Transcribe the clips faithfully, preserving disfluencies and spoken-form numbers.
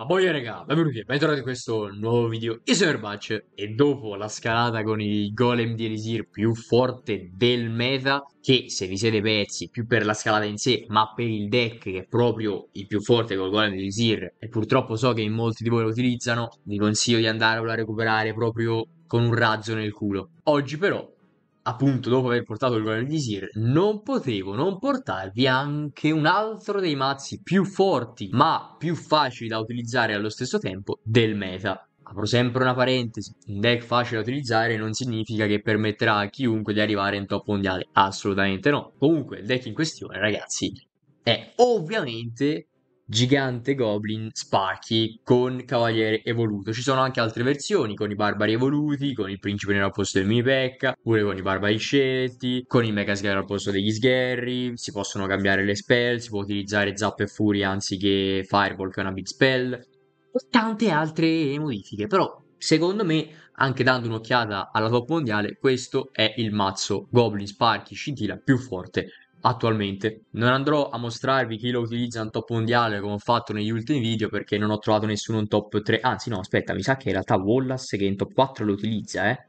Ma poi raga, benvenuti e bentornati in questo nuovo video. Io sono Erbacce e dopo la scalata con il golem di Elisir più forte del meta, che se vi siete persi più per la scalata in sé, ma per il deck che è proprio il più forte col golem di Elisir, e purtroppo so che in molti di voi lo utilizzano, vi consiglio di andarlo a recuperare proprio con un razzo nel culo. Oggi però, appunto dopo aver portato il golem di Sir, non potevo non portarvi anche un altro dei mazzi più forti, ma più facili da utilizzare allo stesso tempo del meta. Apro sempre una parentesi, un deck facile da utilizzare non significa che permetterà a chiunque di arrivare in top mondiale, assolutamente no. Comunque il deck in questione, ragazzi, è ovviamente Gigante Goblin Sparky con Cavaliere Evoluto. Ci sono anche altre versioni con i Barbari Evoluti, con il Principe Nero al posto del Mini P E K K A, pure con i Barbari Scelti, con i Mega Sgherri al posto degli Sgherri. Si possono cambiare le spell, si può utilizzare Zappa e Furia anziché Fireball che è una big spell, e tante altre modifiche. Però secondo me, anche dando un'occhiata alla top mondiale, questo è il mazzo Goblin Sparky Scintilla più forte attualmente. Non andrò a mostrarvi chi lo utilizza in top mondiale come ho fatto negli ultimi video perché non ho trovato nessuno in top tre. Anzi, no, aspetta, mi sa che in realtà Wallace che in top quattro lo utilizza, eh.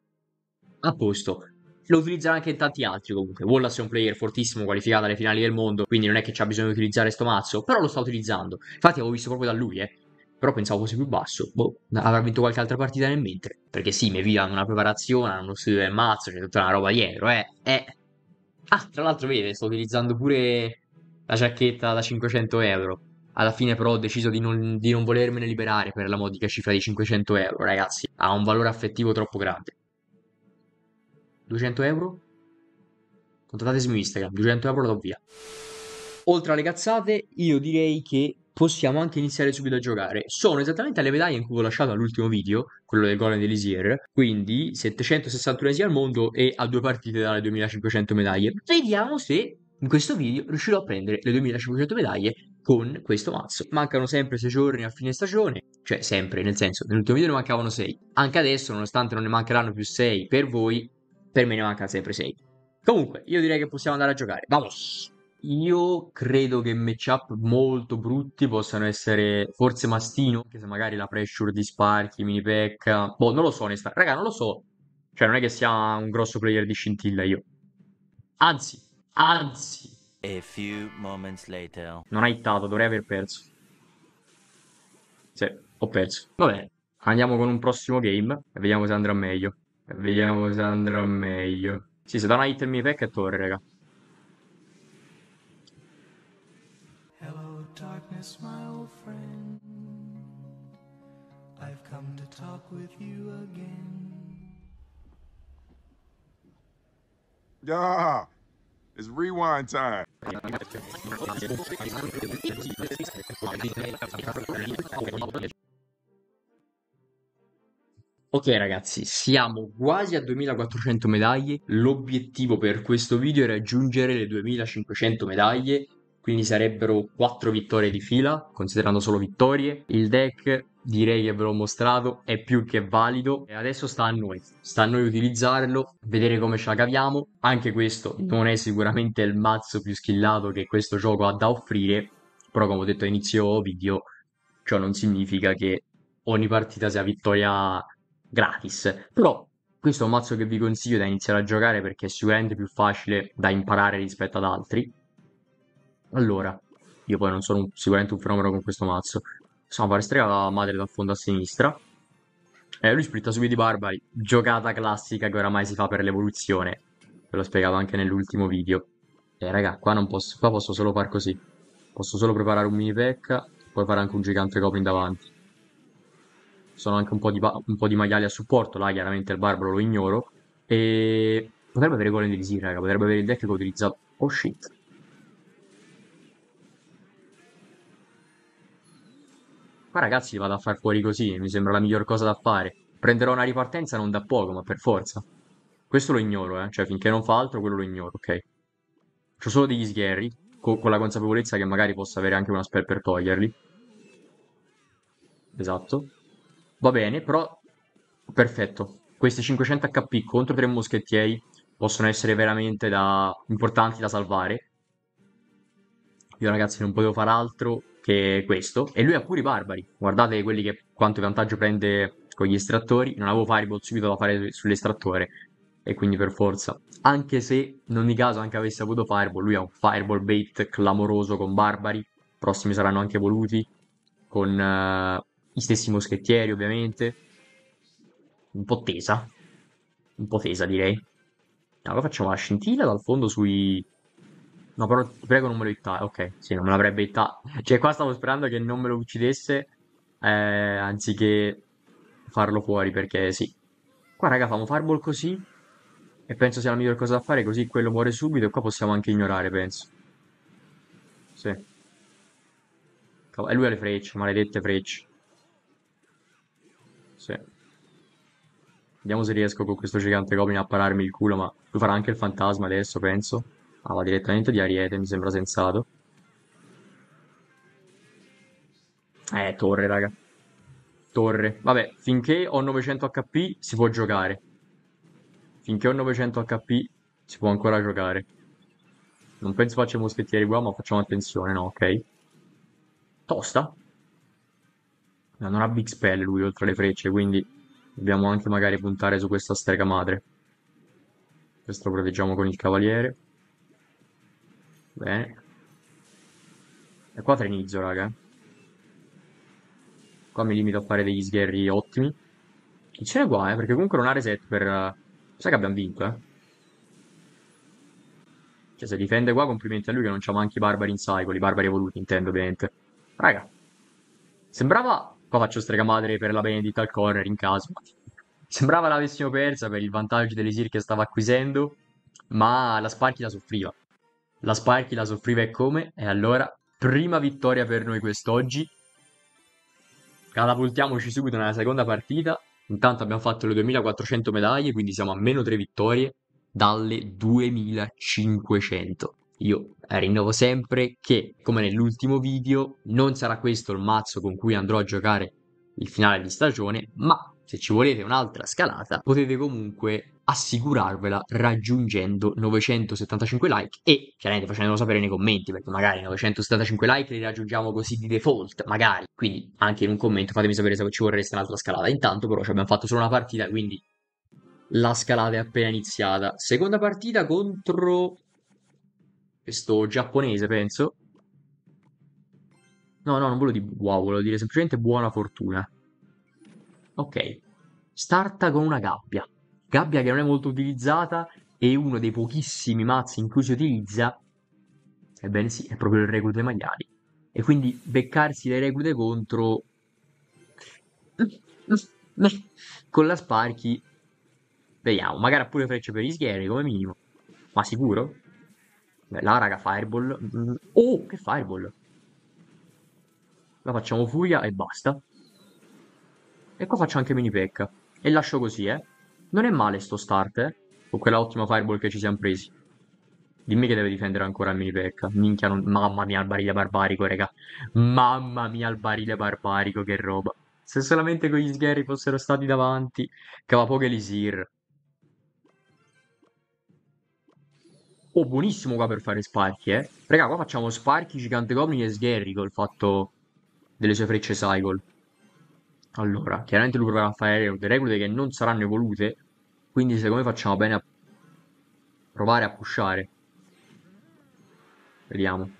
A posto. Lo utilizzano anche tanti altri comunque. Wallace è un player fortissimo, qualificato alle finali del mondo, quindi non è che c'ha bisogno di utilizzare sto mazzo, però lo sta utilizzando. Infatti avevo visto proprio da lui, eh. Però pensavo fosse più basso. Boh, avrà vinto qualche altra partita nel mentre. Perché sì, mi hanno una preparazione, hanno uno studio del mazzo, c'è tutta una roba dietro, eh. Eh. Ah, tra l'altro, vede, sto utilizzando pure la giacchetta da cinquecento euro. Alla fine, però, ho deciso di non, di non volermene liberare per la modica cifra di cinquecento euro, ragazzi. Ha un valore affettivo troppo grande. duecento euro? Contattatemi su Instagram, duecento euro lo do via. Oltre alle cazzate, io direi che possiamo anche iniziare subito a giocare. Sono esattamente alle medaglie in cui ho lasciato all'ultimo video, quello del Golem dell'Isier, quindi settecentosessantunesimi al mondo e a due partite dalle duemilacinquecento medaglie. Vediamo se in questo video riuscirò a prendere le duemilacinquecento medaglie con questo mazzo. Mancano sempre sei giorni a fine stagione, cioè sempre, nel senso, nell'ultimo video ne mancavano sei. Anche adesso, nonostante non ne mancheranno più sei per voi, per me ne mancano sempre sei. Comunque, io direi che possiamo andare a giocare. Vamos! Io credo che matchup molto brutti possano essere forse Mastino, anche se magari la pressure di Sparky, Mini P E K K A. Boh, non lo so, onestamente. Raga, non lo so. Cioè, non è che sia un grosso player di scintilla io. Anzi, anzi, A few moments later. non hai hittato, dovrei aver perso. Sì, ho perso. Va bene, andiamo con un prossimo game e vediamo se andrà meglio. E vediamo se andrà meglio. Sì, se da una hit il Mini P E K K A è torre, raga. Hello, darkness, my old friend. I've come to talk with you again. Yeah, it's rewind time. Ok ragazzi, siamo quasi a duemilaquattrocento medaglie. L'obiettivo per questo video è raggiungere le duemilacinquecento medaglie, quindi sarebbero quattro vittorie di fila, considerando solo vittorie. Il deck, direi che ve l'ho mostrato, è più che valido e adesso sta a noi. Sta a noi utilizzarlo, vedere come ce la caviamo. Anche questo non è sicuramente il mazzo più skillato che questo gioco ha da offrire, però come ho detto a inizio video, ciò non significa che ogni partita sia vittoria gratis. Però questo è un mazzo che vi consiglio da iniziare a giocare perché è sicuramente più facile da imparare rispetto ad altri. Allora, io poi non sono un- sicuramente un fenomeno con questo mazzo. Possiamo fare strega madre dal fondo a sinistra. Eh, lui splitta subito i barbari. Giocata classica che oramai si fa per l'evoluzione. Ve l'ho spiegato anche nell'ultimo video. Eh, raga, qua non posso, qua posso solo far così. Posso solo preparare un mini P E K K A, poi fare anche un gigante goblin davanti. Sono anche un po' di, ba- un po' di maiali a supporto, là chiaramente il barbaro lo ignoro. E potrebbe avere golem di visir, raga, potrebbe avere il deck che utilizza... Oh shit. Qua ragazzi li vado a far fuori così, mi sembra la miglior cosa da fare. Prenderò una ripartenza non da poco, ma per forza. Questo lo ignoro, eh, cioè finché non fa altro quello lo ignoro, ok. C'ho solo degli sgherri, co- con la consapevolezza che magari possa avere anche una spell per toglierli. Esatto. Va bene, però perfetto. Questi cinquecento H P contro tre moschettieri possono essere veramente da... importanti da salvare. Io ragazzi non potevo fare altro che questo. E lui ha pure i barbari. Guardate quelli che quanto vantaggio prende con gli estrattori. Non avevo Fireball subito da fare sull'estrattore. E quindi per forza. Anche se in ogni caso anche avesse avuto Fireball, lui ha un Fireball bait clamoroso con barbari. Prossimi saranno anche evoluti. Con eh, gli stessi moschettieri ovviamente. Un po' tesa. Un po' tesa direi. Allora facciamo la scintilla dal fondo sui... No, però ti prego non me lo itta. Ok, sì, non me l'avrebbe itta. Cioè, qua stavo sperando che non me lo uccidesse, eh, anziché farlo fuori, perché sì. Qua, raga, famo fireball così, e penso sia la miglior cosa da fare, così quello muore subito, e qua possiamo anche ignorare, penso. Sì. E lui ha le frecce, maledette frecce. Sì. Vediamo se riesco con questo gigante goblin a pararmi il culo, ma lui farà anche il fantasma adesso, penso. Ah, va direttamente di Ariete, mi sembra sensato. Eh, torre, raga. Torre. Vabbè, finché ho novecento H P si può giocare. Finché ho novecento H P si può ancora giocare. Non penso faccia i moschettieri qua, ma facciamo attenzione, no? Ok. Tosta? No, non ha Big Spell lui, oltre alle frecce, quindi dobbiamo anche magari puntare su questa strega madre. Questo lo proteggiamo con il cavaliere. Bene. E qua trenizzo, raga. Qua mi limito a fare degli sgherri ottimi. Chi ce n'è qua, eh? Perché comunque non ha reset per... eh, Sai che abbiamo vinto, eh? Cioè, se difende qua, complimenti a lui che non c'ha manchi i barbari in cycle, i barbari evoluti, intendo, ovviamente. Raga, sembrava... Qua faccio strega madre per la Benedict al corner, in caso. Sembrava l'avessimo persa per il vantaggio dell'Esir che stava acquisendo, ma la Sparky la soffriva. La Sparky la soffriva e come? E allora, prima vittoria per noi quest'oggi. Catapultiamoci subito nella seconda partita. Intanto abbiamo fatto le duemilaquattrocento medaglie, quindi siamo a meno tre vittorie dalle duemilacinquecento. Io rinnovo sempre che, come nell'ultimo video, non sarà questo il mazzo con cui andrò a giocare il finale di stagione, ma se ci volete un'altra scalata, potete comunque assicurarvela raggiungendo novecentosettantacinque like e chiaramente facendolo sapere nei commenti, perché magari novecentosettantacinque like li raggiungiamo così di default, magari. Quindi anche in un commento fatemi sapere se ci vorreste un'altra scalata. Intanto però ci abbiamo fatto solo una partita, quindi la scalata è appena iniziata. Seconda partita contro questo giapponese, penso. No, no, non volevo dire wow, volevo dire semplicemente buona fortuna. Ok, starta con una gabbia. Gabbia che non è molto utilizzata e uno dei pochissimi mazzi in cui si utilizza, ebbene sì, è proprio il reclute maiali. E quindi beccarsi le reclute contro... con la Sparky, vediamo, magari ha pure frecce per gli sgherri come minimo, ma sicuro? Beh, là raga, Fireball. Mm, oh, che Fireball! La facciamo furia e basta. E qua faccio anche mini pecca. E lascio così, eh. Non è male sto start, eh. Con quella ottima fireball che ci siamo presi. Dimmi che deve difendere ancora il mini pecca. Minchia, non... mamma mia, il barile barbarico, raga. Mamma mia, il barile barbarico, che roba. Se solamente quegli sgherri fossero stati davanti. Cavapoche Elisir. Oh, buonissimo qua per fare Sparky, eh. Raga, qua facciamo Sparky, Gigante Goblin e Sgherri col fatto delle sue frecce Cycle. Allora, chiaramente lui proverà a fare delle reclute che non saranno evolute, quindi secondo me facciamo bene a provare a pushare. Vediamo.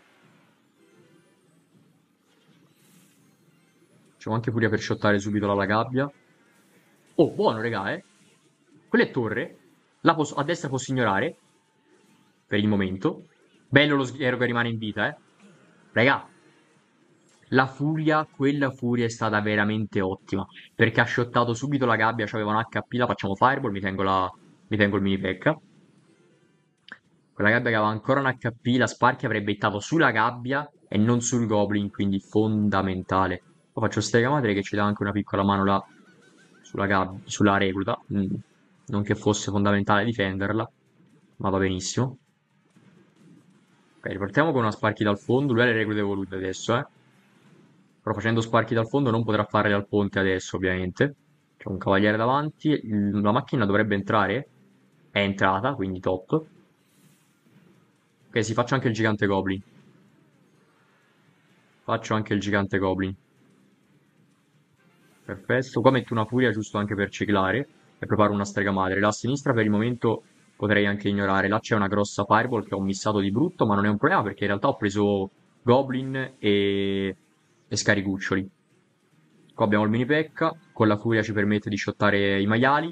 Facciamo anche furia per shottare subito la gabbia. Oh, buono, regà, eh. Quella è torre. La posso- a destra posso ignorare. Per il momento. Bello lo sghiero che rimane in vita, eh. Regà. La furia, quella furia è stata veramente ottima. Perché ha shottato subito la gabbia, c'aveva un H P, la facciamo fireball, mi tengo, la... mi tengo il mini pecca. Quella gabbia che aveva ancora un H P, la Sparky avrebbe hittato sulla gabbia e non sul Goblin, quindi fondamentale. Poi faccio Strega Madre che ci dà anche una piccola mano là sulla, gab- sulla recluta. Mm, non che fosse fondamentale difenderla, ma va benissimo. Ok, ripartiamo con una Sparky dal fondo. Lui ha le reclute evolute adesso, eh. Però facendo Sparky dal fondo non potrà farle dal ponte adesso, ovviamente. C'è un cavaliere davanti. il- La macchina dovrebbe entrare. È entrata, quindi top. Ok, si faccia anche il gigante Goblin. Faccio anche il gigante goblin. Perfetto. Qua metto una furia giusto anche per ciclare. E preparo una strega madre. La a sinistra per il momento potrei anche ignorare. Là c'è una grossa fireball che ho missato di brutto, ma non è un problema perché in realtà ho preso goblin e, e scariguccioli. Qua abbiamo il mini pecca. Con la furia ci permette di shottare i maiali.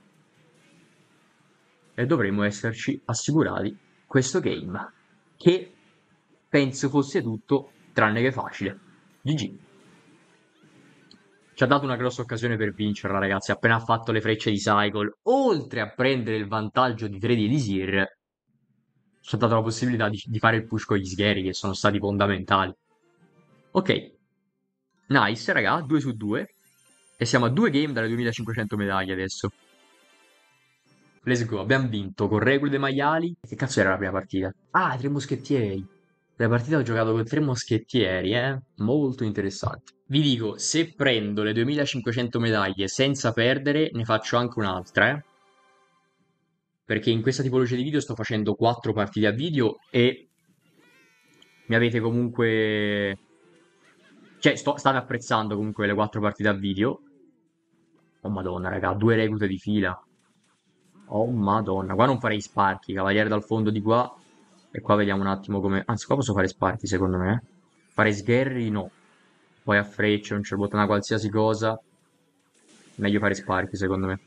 E dovremmo esserci assicurati questo game. Che penso fosse tutto tranne che facile. G G. Ci ha dato una grossa occasione per vincerla, ragazzi. Appena ha fatto le frecce di Cycle, oltre a prendere il vantaggio di tre di Elisir, ci ha dato la possibilità di, di fare il push con gli sgheri, che sono stati fondamentali. Ok, nice, raga, due su due. E siamo a due game dalle duemilacinquecento medaglie adesso. Let's go, abbiamo vinto con regole dei maiali. Che cazzo era la prima partita? Ah, tre moschettieri. La partita ho giocato con tre moschettieri, eh? Molto interessante. Vi dico, se prendo le duemilacinquecento medaglie senza perdere, ne faccio anche un'altra, eh? Perché in questa tipologia di video sto facendo quattro partite a video e mi avete comunque... Cioè, sto, state apprezzando comunque le quattro partite a video. Oh madonna, raga, due reclute di fila. Oh madonna, qua non farei sparchi, cavaliere dal fondo di qua. E qua vediamo un attimo come... Anzi, qua posso fare sparchi, secondo me. eh. Fare sgherri, no. Poi a freccia, non c'è bottona qualsiasi cosa. Meglio fare sparchi, secondo me.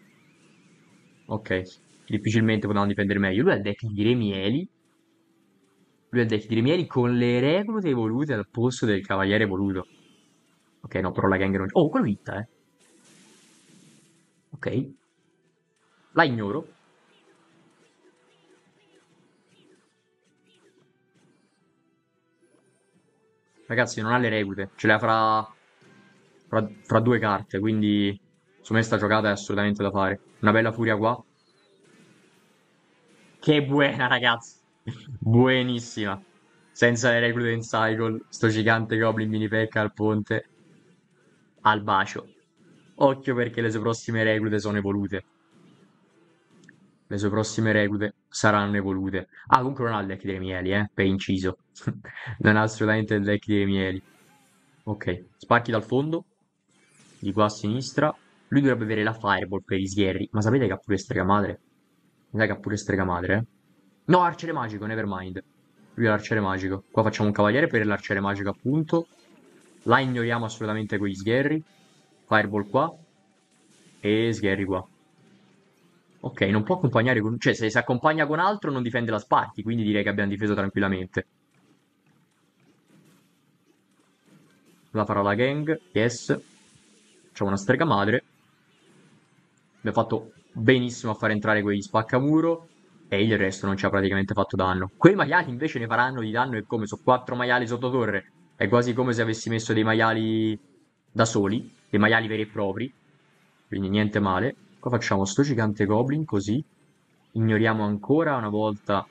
Ok, difficilmente potevano difendere meglio. Lui ha il deck di Remieli. Lui ha il deck di Remieli con le reclute evolute al posto del cavaliere evoluto. Ok, no, però la gang non c'è. Oh, quello hitta, eh. Ok. La ignoro. Ragazzi, non ha le reclute. Ce le ha fra... fra... fra due carte, quindi... Secondo me sta giocata è assolutamente da fare. Una bella furia qua. Che buona, ragazzi. Buenissima. Senza le reclute in cycle. Sto gigante goblin mini pecca al ponte. Al bacio. Occhio perché le sue prossime reclute sono evolute. Le sue prossime reclute saranno evolute. Ah, comunque non ha il deck dei mieli, eh, per inciso. Non ha assolutamente il deck dei mieli. Ok, spacchi dal fondo. Di qua a sinistra. Lui dovrebbe avere la fireball per gli sgherri. Ma sapete che ha pure strega madre? Mi sa che ha pure strega madre, eh? No, arciere magico, nevermind. Lui è l'arciere magico. Qua facciamo un cavaliere per l'arciere magico, appunto. La ignoriamo assolutamente con gli sgherri. Fireball qua. E sgherri qua. Ok, non può accompagnare con... Cioè, se si accompagna con altro non difende la Sparky, quindi direi che abbiamo difeso tranquillamente. La farà la gang, yes. Facciamo una strega madre. Abbiamo fatto benissimo a far entrare quegli spaccamuro. E il resto non ci ha praticamente fatto danno. Quei maiali invece ne faranno di danno e come? Sono quattro maiali sotto torre. È quasi come se avessi messo dei maiali da soli. Dei maiali veri e propri. Quindi niente male. Qua facciamo sto gigante goblin così. Ignoriamo ancora una volta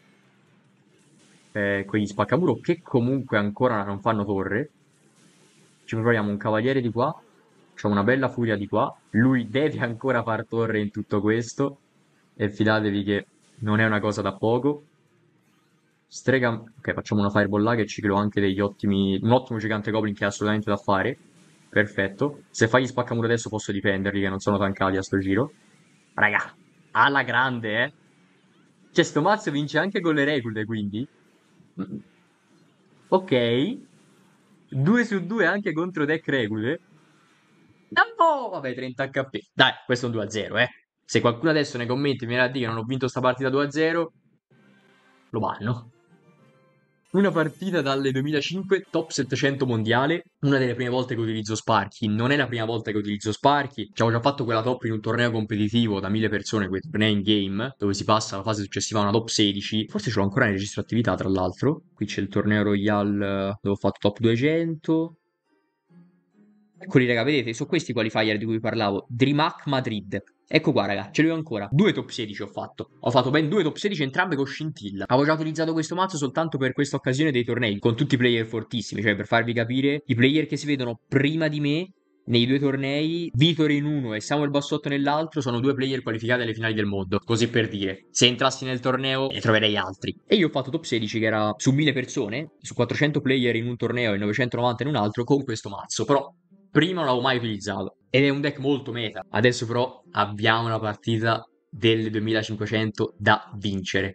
eh, quegli spaccamuro che comunque ancora non fanno torre. Ci proviamo un cavaliere di qua. Facciamo una bella furia di qua. Lui deve ancora far torre in tutto questo. E fidatevi che non è una cosa da poco. Strega... Ok, facciamo una fireball là che ci creo anche degli ottimi... Un ottimo gigante goblin che è assolutamente da fare. Perfetto. Se fai gli spaccamuro adesso posso difenderli che non sono tankati a sto giro. Raga, alla grande, eh. Cioè, sto mazzo vince anche con le reclute, quindi. Mm. Ok. due su due anche contro deck reclute. No, vabbè, trenta H P. Dai, questo è un due a zero, eh. Se qualcuno adesso nei commenti mi viene a dire che non ho vinto sta partita due a zero, lo banno. Una partita dalle duemilacinque, top settecento mondiale, una delle prime volte che utilizzo Sparky, non è la prima volta che utilizzo Sparky, ci avevo già fatto quella top in un torneo competitivo da mille persone, quei tornei in game, dove si passa alla fase successiva a una top sedici, forse ce l'ho ancora in registro attività tra l'altro, qui c'è il torneo Royale dove ho fatto top duecento, eccoli raga, vedete, sono questi i qualifier di cui parlavo, DreamHack Madrid. Ecco qua, raga, ce li ho ancora. Due top sedici ho fatto. Ho fatto ben due top sedici, entrambe con scintilla. Avevo già utilizzato questo mazzo soltanto per questa occasione dei tornei, con tutti i player fortissimi, cioè per farvi capire, i player che si vedono prima di me nei due tornei, Vitor in uno e Samuel Bassotto nell'altro, sono due player qualificati alle finali del mondo. Così per dire, se entrassi nel torneo ne troverei altri. E io ho fatto top sedici che era su mille persone, su quattrocento player in un torneo e novecentonovanta in un altro con questo mazzo. Però prima non l'avevo mai utilizzato. Ed è un deck molto meta. Adesso però abbiamo una partita delle duemilacinquecento da vincere.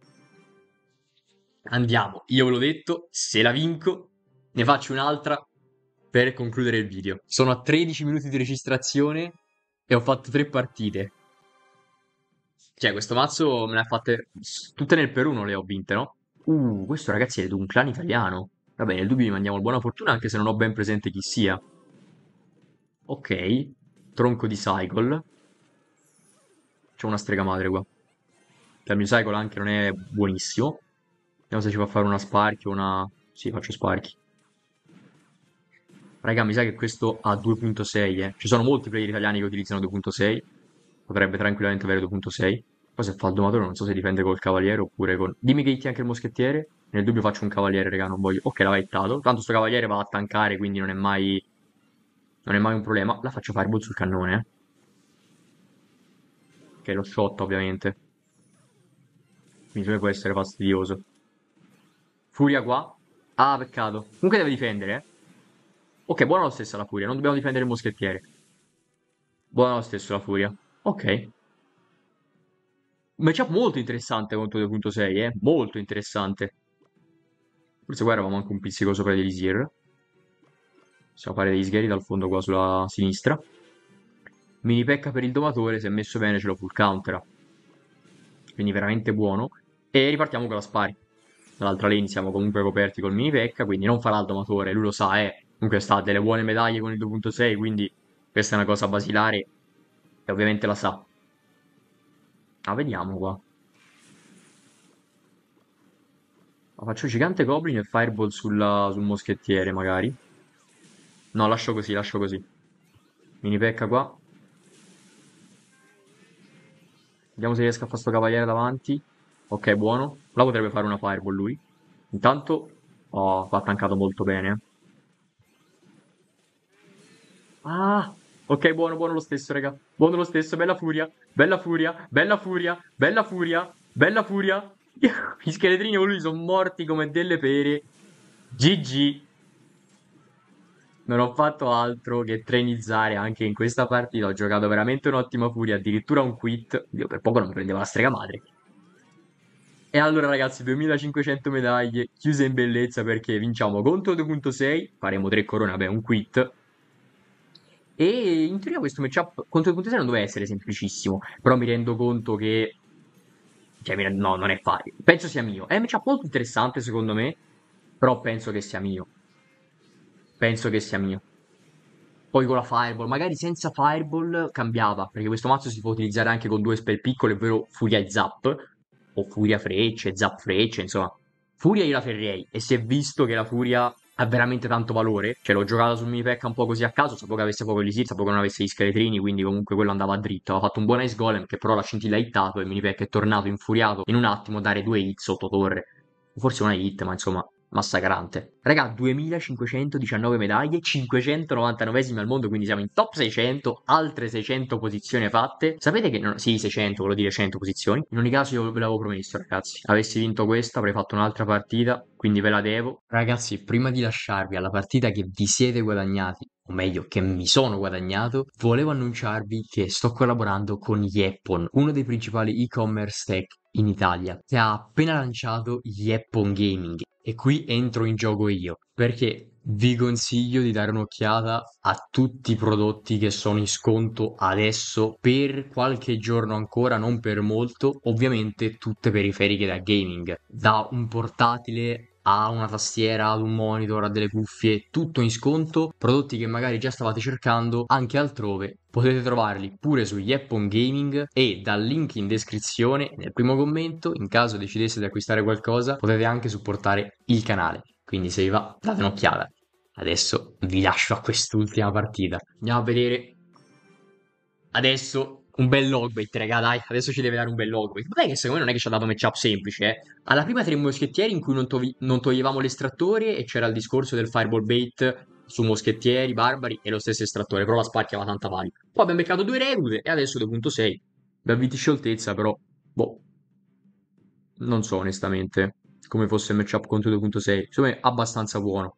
Andiamo, io ve l'ho detto, se la vinco ne faccio un'altra per concludere il video. Sono a tredici minuti di registrazione e ho fatto tre partite. Cioè, questo mazzo me le ha fatte tutte nel per uno, le ho vinte, no? Uh, questo ragazzi è di un clan italiano. Va bene, nel dubbio gli mandiamo buona fortuna anche se non ho ben presente chi sia. Ok, tronco di Cycle. C'è una strega madre qua. Il mio Cycle anche non è buonissimo. Vediamo se ci fa fare una Sparky o una... Sì, faccio Sparky. Raga, mi sa che questo ha due punto sei, eh. Ci sono molti player italiani che utilizzano due punto sei. Potrebbe tranquillamente avere due punto sei. Poi se fa il domatore non so se difende col cavaliere oppure con... Dimmi che hitti anche il moschettiere. Nel dubbio faccio un cavaliere, raga, non voglio... Ok, l'aveva hittato. Tanto sto cavaliere va a tankare, quindi non è mai... Non è mai un problema. La faccio fireball sul cannone, eh. Che è lo shot, ovviamente. Quindi può essere fastidioso. Furia qua. Ah, peccato. Comunque deve difendere, eh. Ok, buona lo stesso la furia. Non dobbiamo difendere il moschettiere. Buona lo stesso la furia. Ok. Matchup molto interessante contro due punto sei, eh. Molto interessante. Forse qua eravamo anche un pizzico sopra di Elisir. Possiamo fare degli sgheri dal fondo qua sulla sinistra. Mini pecca per il domatore. Se è messo bene ce lo full countera. Quindi veramente buono. E ripartiamo con la spari. Dall'altra lane siamo comunque coperti col mini pecca. Quindi non farà il domatore. Lui lo sa, eh. Comunque sta a delle buone medaglie con il due punto sei. Quindi questa è una cosa basilare. E ovviamente la sa. Ah, vediamo qua. Ma faccio gigante goblin e fireball sulla- sul moschettiere, magari. No, lascio così, lascio così. Mini pecca qua. Vediamo se riesco a fare sto cavaliere davanti. Ok, buono. La potrebbe fare una fireball lui. Intanto... Oh, va tankato molto bene. Ah! Ok, buono, buono lo stesso, raga. Buono lo stesso, bella furia. Bella furia, bella furia, bella furia, bella furia. Gli scheletrini con lui sono morti come delle pere. G G. Non ho fatto altro che trenizzare anche in questa partita. Ho giocato veramente un'ottima furia, addirittura un quit. Dio, per poco non mi prendeva la strega madre. E allora ragazzi, duemilacinquecento medaglie, chiuse in bellezza perché vinciamo contro due punto sei, faremo tre corone, vabbè, un quit. E in teoria questo matchup contro due punto sei non doveva essere semplicissimo, però mi rendo conto che... Cioè, mi rendo- no, non è facile. Penso sia mio. È un matchup molto interessante secondo me, però penso che sia mio. Penso che sia mio. Poi con la Fireball, magari senza Fireball cambiava, perché questo mazzo si può utilizzare anche con due spell piccole, ovvero Furia e Zap, o Furia Frecce, Zap Frecce, insomma. Furia io la ferrei, e si è visto che la Furia ha veramente tanto valore, cioè l'ho giocata sul mini pack un po' così a caso, sapevo che avesse poco elisir, sapevo che non avesse gli scheletrini, quindi comunque quello andava dritto. Aveva fatto un buon Ice Golem, che però la scintilla ha hittato, e il mini pack è tornato infuriato in un attimo a dare due hit sotto torre. Forse una hit, ma insomma, massacrante. Raga, duemilacinquecentodiciannove medaglie, cinquecentonovantanovesimi al mondo, quindi siamo in top seicento, altre seicento posizioni fatte. Sapete che... Non... Sì, seicento, volevo dire cento posizioni. In ogni caso io ve l'avevo promesso, ragazzi. Avessi vinto questa, avrei fatto un'altra partita, quindi ve la devo. Ragazzi, prima di lasciarvi alla partita che vi siete guadagnati, o meglio, che mi sono guadagnato, volevo annunciarvi che sto collaborando con Yeppon, uno dei principali e-commerce tech in Italia, che ha appena lanciato Yeppon Gaming. E qui entro in gioco io, perché vi consiglio di dare un'occhiata a tutti i prodotti che sono in sconto adesso per qualche giorno ancora, non per molto, ovviamente tutte periferiche da gaming, da un portatile a una tastiera, ad un monitor, a delle cuffie, tutto in sconto, prodotti che magari già stavate cercando anche altrove, potete trovarli pure su Yeppon Gaming e dal link in descrizione, nel primo commento, in caso decideste di acquistare qualcosa, potete anche supportare il canale, quindi se vi va date un'occhiata. Adesso vi lascio a quest'ultima partita. Andiamo a vedere adesso un bel logbait, raga, dai, adesso ci deve dare un bel logbait. Vabbè che secondo me non è che ci ha dato matchup semplice, eh. Alla prima tre moschettieri in cui non, tovi- non toglievamo l'estrattore e c'era il discorso del fireball bait su moschettieri, barbari e lo stesso estrattore, però la Sparky aveva tanta value. Poi abbiamo beccato due reclute e adesso due punto sei. Da venti scioltezza, però, boh, non so onestamente come fosse il matchup contro due punto sei. Secondo me abbastanza buono.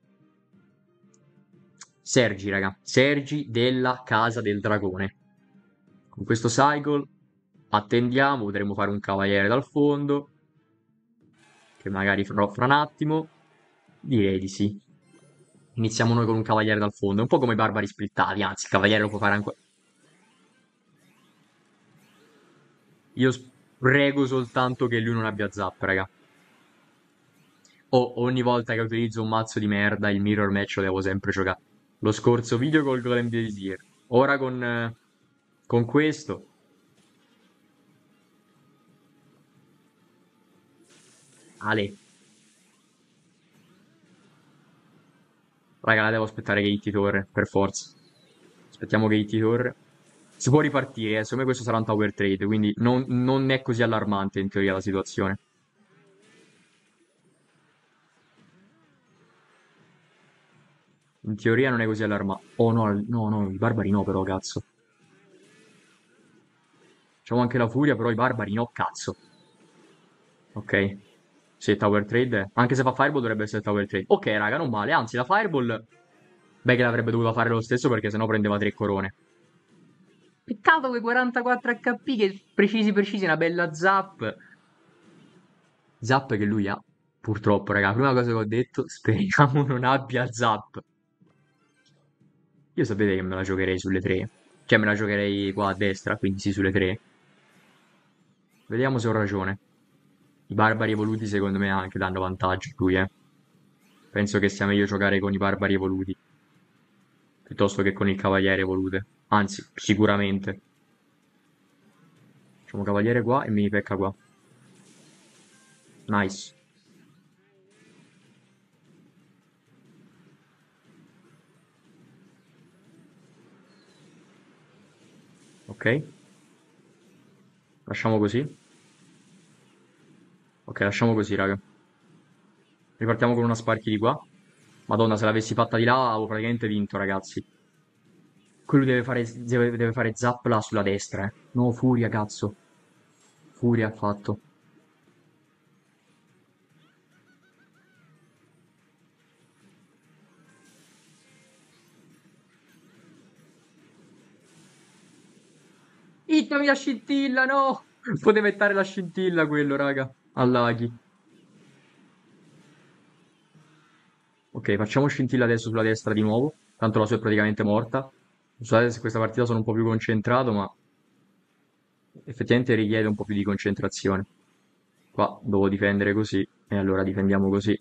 Sergi, raga. Sergi della Casa del Dragone. Con questo cycle attendiamo, potremo fare un cavaliere dal fondo, che magari farò fra un attimo. Direi di sì. Iniziamo noi con un cavaliere dal fondo, un po' come i barbari splittati, anzi il cavaliere lo può fare anche... Io prego soltanto che lui non abbia zap, raga. O ogni volta che utilizzo un mazzo di merda, il mirror match lo devo sempre giocare. Lo scorso video col Golem di Elixir. Ora con, eh, con questo. Ale. Raga, la devo aspettare che Itti torre, per forza. Aspettiamo che Itti torre. Si può ripartire, eh. Secondo me questo sarà un tower trade, quindi non, non è così allarmante in teoria la situazione. In teoria non è così allarmante. Oh no, no, no, i barbari no però, cazzo. Facciamo anche la furia, però i barbari no, cazzo. Ok. Sì, tower trade. Anche se fa fireball dovrebbe essere tower trade. Ok, raga, non male. Anzi, la fireball... Beh, che l'avrebbe dovuta fare lo stesso perché sennò prendeva tre corone. Peccato quei quarantaquattro H P che precisi precisi, una bella zap. Zap che lui ha. Purtroppo, raga, prima cosa che ho detto, speriamo non abbia zap. Io sapete che me la giocherei sulle tre. Cioè, me la giocherei qua a destra, quindi sì, sulle tre. Vediamo se ho ragione. I barbari evoluti secondo me anche danno vantaggio qui, eh. Penso che sia meglio giocare con i barbari evoluti piuttosto che con il cavaliere evolute. Anzi, sicuramente. Facciamo cavaliere qua e mini pecca qua. Nice. Ok. Lasciamo così. Ok, lasciamo così, raga. Ripartiamo con una Sparky di qua. Madonna, se l'avessi fatta di là avevo praticamente vinto, ragazzi. Quello deve fare, deve, deve fare zap là sulla destra, eh. No, furia, cazzo. Furia ha fatto. Hittami la scintilla, no! Poteva evitare la scintilla quello, raga. Allaghi. Ok, facciamo scintilla adesso sulla destra di nuovo. Tanto la sua è praticamente morta. Scusate se questa partita sono un po' più concentrato, ma effettivamente richiede un po' più di concentrazione. Qua devo difendere così, e allora difendiamo così.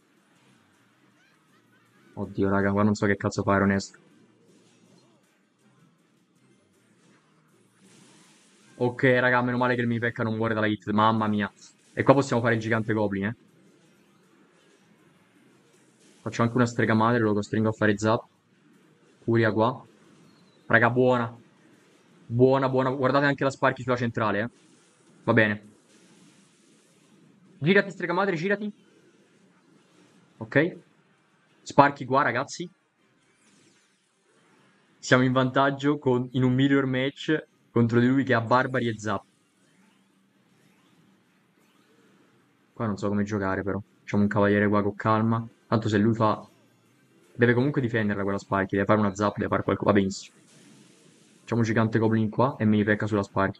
Oddio, raga, qua non so che cazzo fare, onesto. Ok, raga, meno male che il Mipekka non muore dalla hit, mamma mia. E qua possiamo fare il gigante goblin, eh. Faccio anche una strega madre, lo costringo a fare zap. Furia qua. Raga, buona. Buona, buona. Guardate anche la Sparky sulla centrale, eh. Va bene. Girati, strega madre, girati. Ok. Sparky qua, ragazzi. Siamo in vantaggio con- in un mirror match contro di lui che ha barbari e zap. Qua non so come giocare, però. Facciamo un cavaliere qua con calma. Tanto se lui fa... Deve comunque difenderla quella Sparky. Deve fare una zap, deve fare qualcosa. Va benissimo. Facciamo un gigante goblin qua e mini pecca sulla Sparky.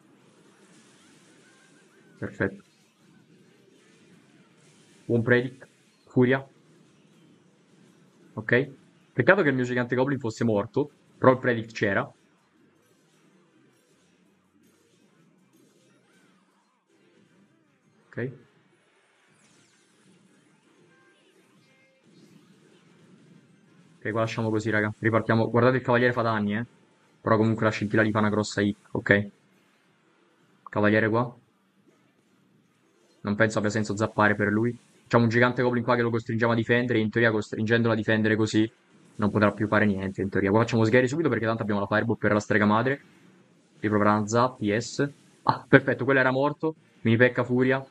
Perfetto. Buon predict. Furia. Ok. Peccato che il mio gigante goblin fosse morto. Però il predict c'era. Ok. Ok, qua lasciamo così, raga. Ripartiamo. Guardate, il cavaliere fa danni, eh. Però comunque la scintilla gli fa una grossa hit. Ok. Cavaliere qua. Non penso abbia senso zappare per lui. Facciamo un gigante goblin qua che lo costringiamo a difendere. In teoria, costringendolo a difendere così, non potrà più fare niente. In teoria, qua facciamo sgherri subito perché tanto abbiamo la fireball per la strega madre. Riproverà una zap, yes. Ah, perfetto, quello era morto. Mini pecca furia.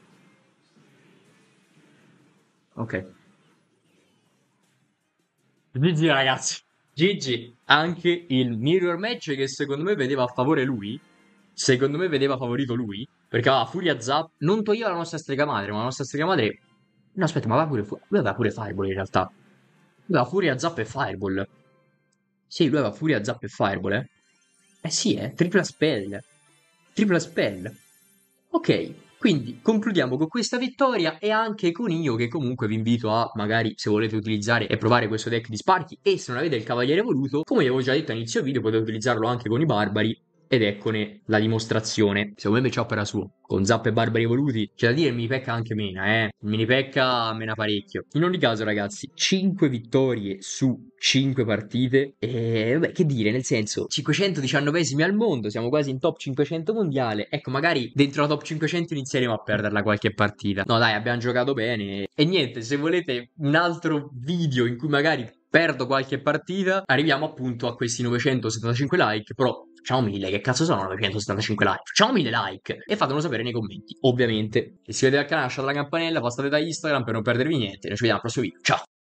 Ok. G G ragazzi, G G. Anche il mirror match che secondo me vedeva a favore lui, secondo me vedeva favorito lui, perché aveva Furia Zap, non toglieva la nostra strega madre, ma la nostra strega madre... No aspetta, ma aveva pure, fu- lui aveva pure Fireball in realtà. Lui aveva Furia Zap e Fireball. Sì, lui aveva Furia Zap e Fireball, eh. Eh sì, eh, tripla spell. Tripla spell. Ok, quindi concludiamo con questa vittoria e anche con io che comunque vi invito a magari se volete utilizzare e provare questo deck di Sparky e se non avete il Cavaliere Evoluto, come vi avevo già detto a inizio video potete utilizzarlo anche con i Barbari ed eccone la dimostrazione. Secondo me matchup era suo. Con Zap e Barbari Evoluti c'è da dire il mini pecca anche mena, eh. Il mini pecca mena parecchio. In ogni caso ragazzi, cinque vittorie su cinque partite e vabbè che dire, nel senso cinquecentodiciannovesimi al mondo, siamo quasi in top cinquecento mondiale. Ecco, magari dentro la top cinquecento inizieremo a perderla qualche partita. No dai, abbiamo giocato bene e niente, se volete un altro video in cui magari perdo qualche partita, arriviamo appunto a questi novecentosettantacinque like, però facciamo mille, che cazzo sono novecentosettantacinque like? Facciamo mille like e fatemelo sapere nei commenti, ovviamente. Iscrivetevi al canale, lasciate la campanella, passate da Instagram per non perdervi niente. Noi ci vediamo al prossimo video, ciao!